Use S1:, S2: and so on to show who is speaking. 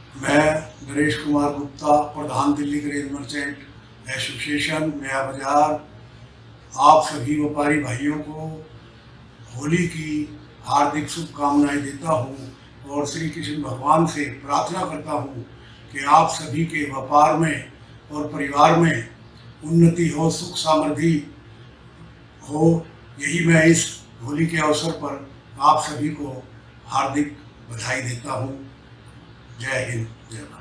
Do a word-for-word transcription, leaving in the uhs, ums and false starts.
S1: मैं नरेश कुमार गुप्ता, प्रधान Delhi grain merchant association Naya Bazaar, आप सभी व्यापारी भाइयों को होली की हार्दिक शुभकामनाएं देता हूं और श्री कृष्ण भगवान से प्रार्थना करता हूं कि आप सभी के व्यापार में और परिवार में उन्नति हो, सुख समृद्धि हो। यही मैं इस होली के अवसर पर आप सभी को हार्दिक बधाई देता हूं। जय हिंद, जय भारत।